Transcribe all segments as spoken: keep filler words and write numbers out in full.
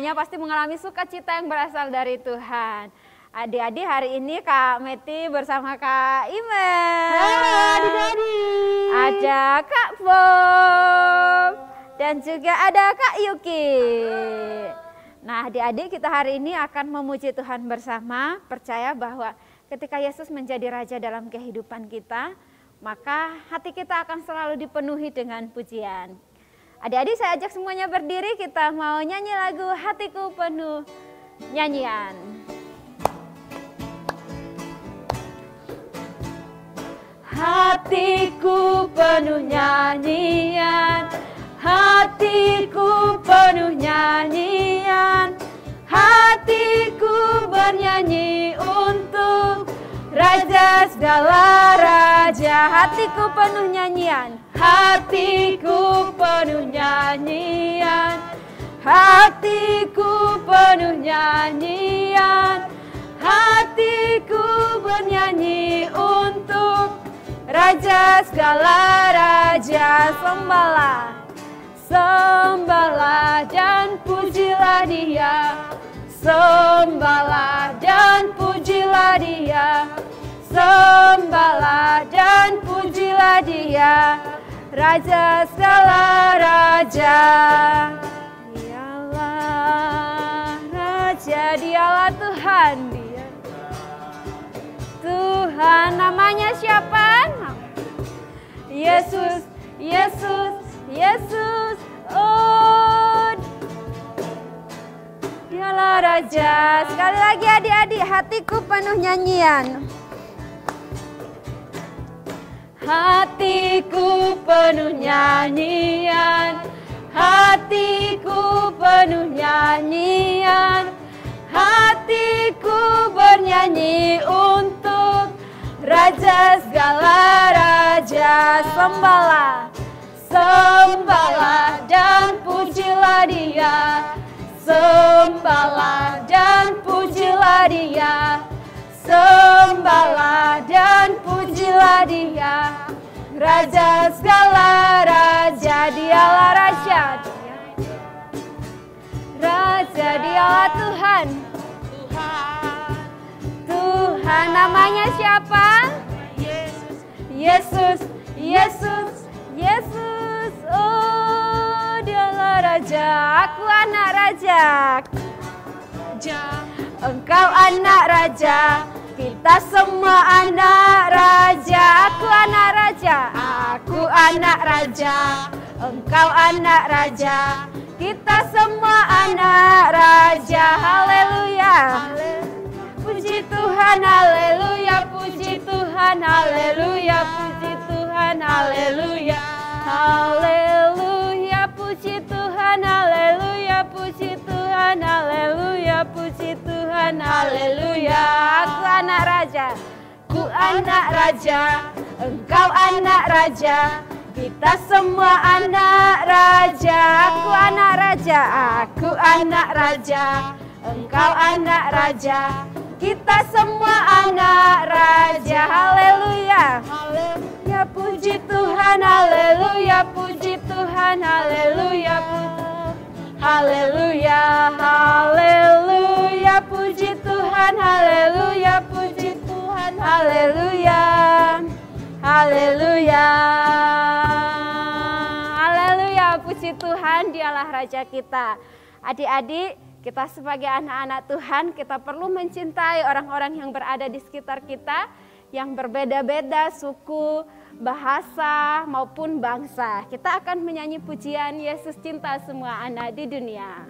semuanya pasti mengalami sukacita yang berasal dari Tuhan. Adik-adik, hari ini Kak Meti bersama Kak Imen. Halo adik-adik. Ada Kak Bob dan juga ada Kak Yuki. Nah, adik-adik, kita hari ini akan memuji Tuhan bersama, percaya bahwa ketika Yesus menjadi Raja dalam kehidupan kita, maka hati kita akan selalu dipenuhi dengan pujian. Adik-adik, saya ajak semuanya berdiri, kita mau nyanyi lagu Hatiku Penuh Nyanyian. Hatiku penuh nyanyian, hatiku penuh nyanyian, hatiku bernyanyi untuk Raja segala raja. Hatiku penuh nyanyian, hatiku penuh nyanyian, hatiku penuh nyanyian, hatiku bernyanyi untuk Raja segala raja. Sembahlah, sembahlah dan pujilah Dia, sembahlah dan pujilah Dia, sembahlah dan pujilah Dia, Raja segala raja. Dialah Raja, Dialah Tuhan, Dia Tuhan. Namanya siapa? Yesus, Yesus, Yesus. Oh, Dialah Raja. Sekali lagi adik-adik, hatiku penuh nyanyian. Hatiku penuh nyanyian, hatiku penuh nyanyian, hatiku bernyanyi untuk Raja segala raja. Sembahlah, sembahlah dan pujilah Dia, sembahlah dan pujilah Dia, sembahlah dan pujilah Dia, Raja segala raja. Dialah Raja, Raja, Dialah Tuhan, Tuhan. Namanya siapa? Yesus, Yesus, Yesus, Yesus. Oh, Dialah Raja. Aku anak Raja, Engkau anak Raja, kita semua anak Raja. Aku anak Raja, aku anak Raja, Engkau anak Raja, kita semua anak Raja. Haleluya, puji Tuhan, haleluya, puji Tuhan, haleluya, puji Tuhan, haleluya, haleluya, puji Tuhan, haleluya, puji Tuhan, haleluya, puji Tuhan, haleluya. Aku anak Raja, ku anak Raja, Engkau anak Raja, kita semua anak Raja. Aku anak Raja, aku anak Raja, Engkau anak Raja, kita semua anak Raja. Haleluya, haleluya, puji Tuhan, haleluya, puji Tuhan, haleluya, haleluya, haleluya, puji Tuhan, haleluya, puji Tuhan, haleluya, haleluya, haleluya, puji Tuhan. Dialah Raja kita. Adik-adik, kita sebagai anak-anak Tuhan, kita perlu mencintai orang-orang yang berada di sekitar kita, yang berbeda-beda suku, bahasa, maupun bangsa. Kita akan menyanyi pujian Yesus cinta semua anak di dunia.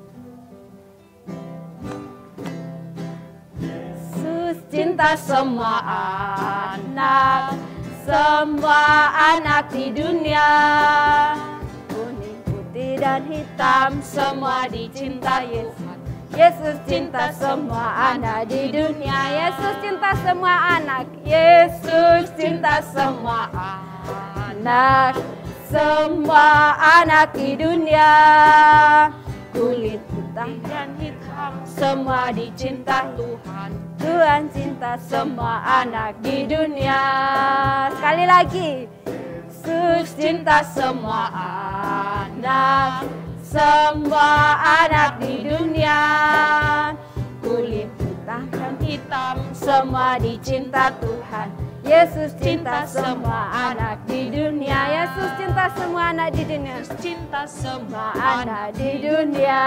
Yesus cinta semua anak, semua anak di dunia. Kuning, putih, dan hitam, semua dicinta Yesus. Yesus cinta semua anak di dunia. Yesus cinta semua anak. Yesus cinta semua anak, semua anak di dunia. Kulit hitam dan hitam, semua dicinta Tuhan. Tuhan cinta semua anak di dunia. Sekali lagi. Yesus cinta semua anak, semua anak di dunia. Kulit hitam dan hitam, semua dicinta Tuhan. Yesus cinta semua anak di dunia. Yesus cinta semua anak di dunia. Cinta semua Anak di dunia.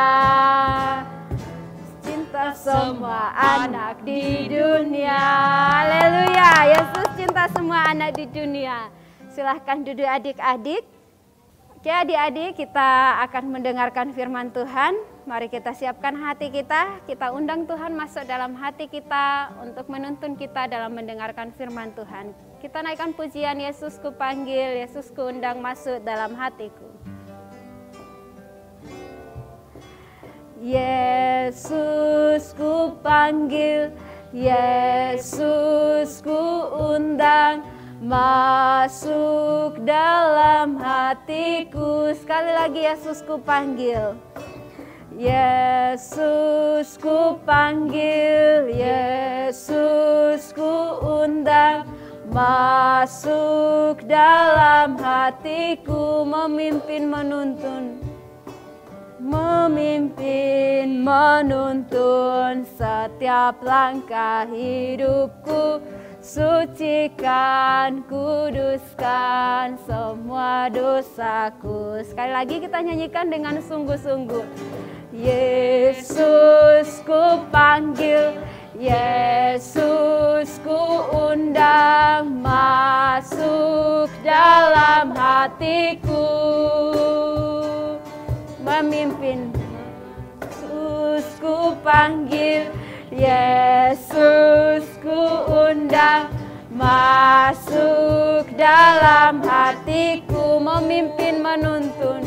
Cinta semua anak di dunia. Haleluya. Yesus cinta semua anak di dunia. Silahkan duduk adik-adik. Oke adik-adik, kita akan mendengarkan firman Tuhan. Mari kita siapkan hati kita. Kita undang Tuhan masuk dalam hati kita untuk menuntun kita dalam mendengarkan firman Tuhan. Kita naikkan pujian Yesus ku panggil, Yesus ku undang masuk dalam hatiku. Yesus ku panggil, Yesus ku undang masuk dalam hatiku. Sekali lagi Yesus ku panggil, Yesus ku panggil, Yesus ku undang masuk dalam hatiku. Memimpin menuntun, memimpin menuntun setiap langkah hidupku. Sucikan, kuduskan semua dosaku. Sekali lagi kita nyanyikan dengan sungguh-sungguh. Yesus ku panggil, Yesus ku undang masuk dalam hatiku. Memimpin, Yesus ku panggil, Yesus ku undang masuk dalam hatiku. Memimpin menuntun,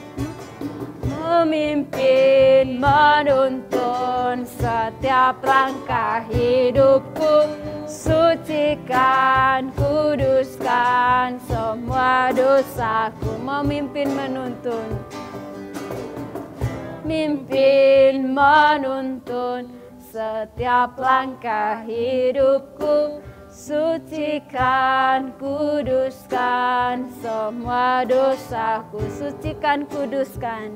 memimpin menuntun setiap langkah hidupku. Sucikan, kuduskan semua dosaku. Memimpin menuntun, mimpin menuntun setiap langkah hidupku. Sucikan, kuduskan semua dosaku. Sucikan, kuduskan,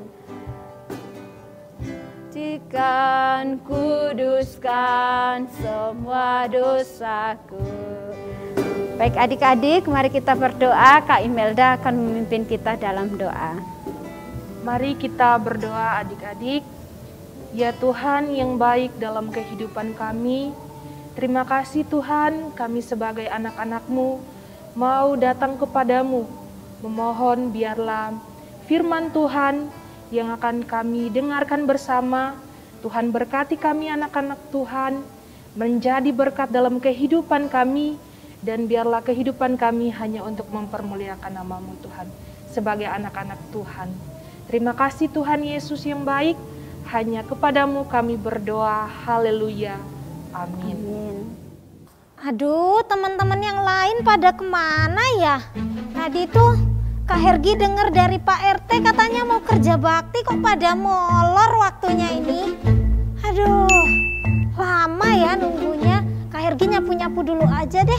sucikan, kuduskan semua dosaku. Baik adik-adik, mari kita berdoa. Kak Imelda akan memimpin kita dalam doa. Mari kita berdoa adik-adik. Ya Tuhan yang baik dalam kehidupan kami, terima kasih Tuhan, kami sebagai anak-anak-Mu mau datang kepadamu, memohon biarlah firman Tuhan yang akan kami dengarkan bersama. Tuhan berkati kami anak-anak Tuhan, menjadi berkat dalam kehidupan kami, dan biarlah kehidupan kami hanya untuk mempermuliakan nama-Mu Tuhan, sebagai anak-anak Tuhan. Terima kasih Tuhan Yesus yang baik. Hanya kepadamu kami berdoa, haleluya, amin. Amin. Aduh, teman-teman yang lain pada kemana ya? Tadi tuh Kak Hergi dengar dari Pak R T katanya mau kerja bakti, kok pada molor waktunya ini. Aduh, lama ya nunggunya. Kak Hergi nyapu-nyapu dulu aja deh.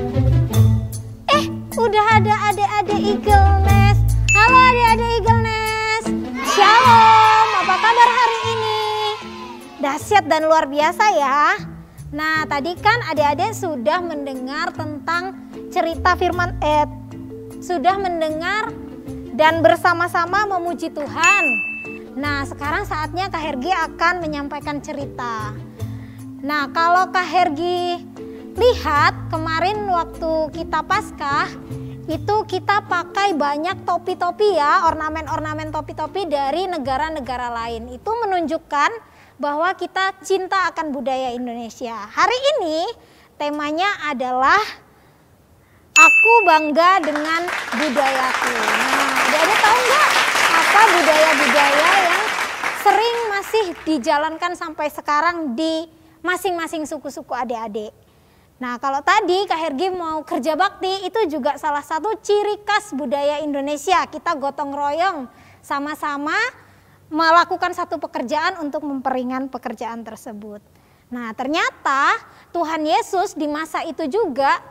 Eh, udah ada adik-adik Eagle Nest. Halo adik-adik Eagle Nest. Shalom, apa kabar hari ini? Dahsyat dan luar biasa ya. Nah, tadi kan adik-adik sudah mendengar tentang cerita firman eh sudah mendengar dan bersama-sama memuji Tuhan. Nah, sekarang saatnya Kak Hergi akan menyampaikan cerita. Nah, kalau Kak Hergi lihat kemarin waktu kita Paskah, itu kita pakai banyak topi-topi ya, ornamen-ornamen topi-topi dari negara-negara lain. Itu menunjukkan bahwa kita cinta akan budaya Indonesia. Hari ini temanya adalah aku bangga dengan budayaku. Nah, adik-adik tahu nggak apa budaya-budaya yang sering masih dijalankan sampai sekarang di masing-masing suku-suku adik-adik? Nah, kalau tadi Kak Hergi mau kerja bakti, itu juga salah satu ciri khas budaya Indonesia. Kita gotong royong sama-sama melakukan satu pekerjaan untuk memperingan pekerjaan tersebut. Nah, ternyata Tuhan Yesus di masa itu juga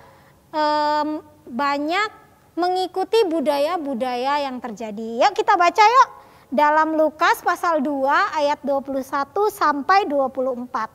um, banyak mengikuti budaya-budaya yang terjadi. Yuk kita baca yuk dalam Lukas pasal dua ayat dua puluh satu sampai dua puluh empat.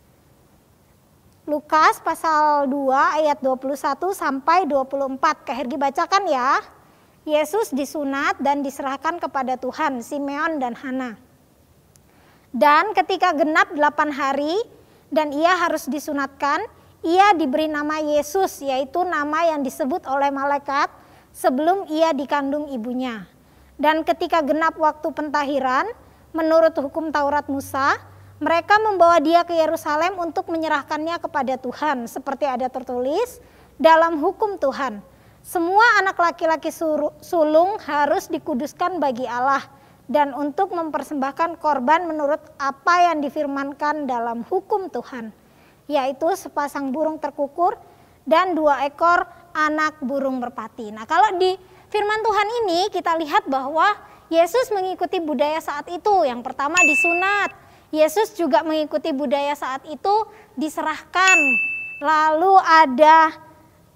Lukas pasal dua ayat dua puluh satu sampai dua puluh empat. Kak Hergi bacakan ya. Yesus disunat dan diserahkan kepada Tuhan, Simeon dan Hana. Dan ketika genap delapan hari dan ia harus disunatkan, ia diberi nama Yesus, yaitu nama yang disebut oleh malaikat sebelum ia dikandung ibunya. Dan ketika genap waktu pentahiran, menurut hukum Taurat Musa, mereka membawa dia ke Yerusalem untuk menyerahkannya kepada Tuhan, seperti ada tertulis dalam hukum Tuhan. Semua anak laki-laki sulung harus dikuduskan bagi Allah dan untuk mempersembahkan korban menurut apa yang difirmankan dalam hukum Tuhan, yaitu sepasang burung terkukur dan dua ekor anak burung merpati. Nah, kalau di firman Tuhan ini kita lihat bahwa Yesus mengikuti budaya saat itu. Yang pertama disunat. Yesus juga mengikuti budaya saat itu, diserahkan. Lalu ada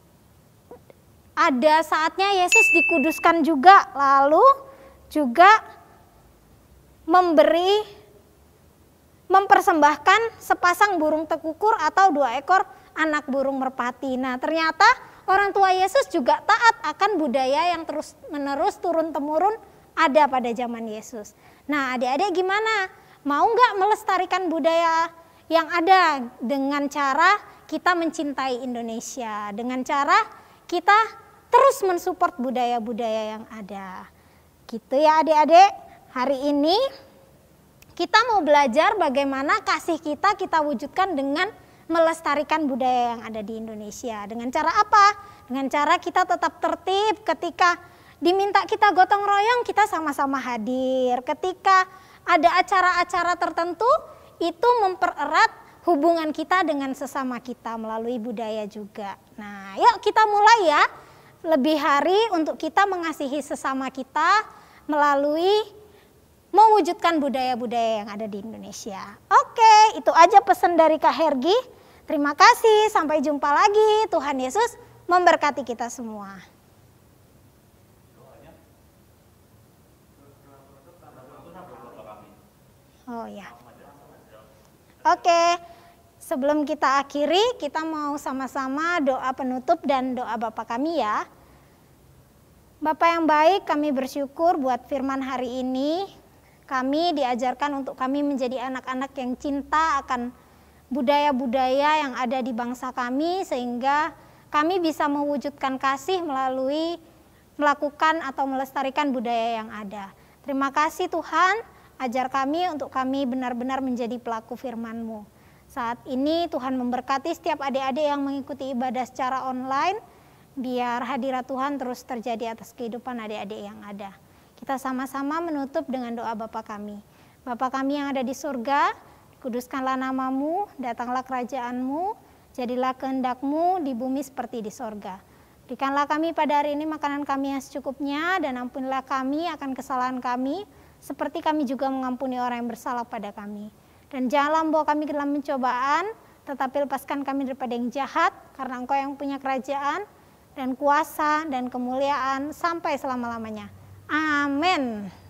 ada saatnya Yesus dikuduskan juga, lalu juga memberi mempersembahkan sepasang burung tekukur atau dua ekor anak burung merpati. Nah, ternyata orang tua Yesus juga taat akan budaya yang terus menerus turun temurun ada pada zaman Yesus. Nah, adik-adik gimana? Mau nggak melestarikan budaya yang ada dengan cara kita mencintai Indonesia, dengan cara kita terus mensupport budaya-budaya yang ada. Gitu ya adik-adik, hari ini kita mau belajar bagaimana kasih kita kita wujudkan dengan melestarikan budaya yang ada di Indonesia. Dengan cara apa? Dengan cara kita tetap tertib ketika diminta kita gotong royong, kita sama-sama hadir. Ketika ada acara-acara tertentu, itu mempererat hubungan kita dengan sesama kita melalui budaya juga. Nah, yuk kita mulai ya. Lebih hari untuk kita mengasihi sesama kita melalui mewujudkan budaya-budaya yang ada di Indonesia. Oke, itu aja pesan dari Kak Hergi. Terima kasih, sampai jumpa lagi. Tuhan Yesus memberkati kita semua. Oh ya. Oke, sebelum kita akhiri, kita mau sama-sama doa penutup dan doa Bapa kami ya. Bapa yang baik, kami bersyukur buat firman hari ini. Kami diajarkan untuk kami menjadi anak-anak yang cinta akan budaya-budaya yang ada di bangsa kami, sehingga kami bisa mewujudkan kasih melalui melakukan atau melestarikan budaya yang ada. Terima kasih Tuhan, ajar kami untuk kami benar-benar menjadi pelaku firman-Mu. Saat ini Tuhan memberkati setiap adik-adik yang mengikuti ibadah secara online, biar hadirat Tuhan terus terjadi atas kehidupan adik-adik yang ada. Kita sama-sama menutup dengan doa Bapa kami. Bapa kami yang ada di surga, kuduskanlah nama-Mu, datanglah kerajaan-Mu, jadilah kehendak-Mu di bumi seperti di sorga. Berikanlah kami pada hari ini makanan kami yang secukupnya, dan ampunilah kami akan kesalahan kami, seperti kami juga mengampuni orang yang bersalah pada kami. Dan janganlah membawa kami ke dalam pencobaan, tetapi lepaskan kami daripada yang jahat, karena Engkau yang punya kerajaan, dan kuasa, dan kemuliaan, sampai selama-lamanya. Amin.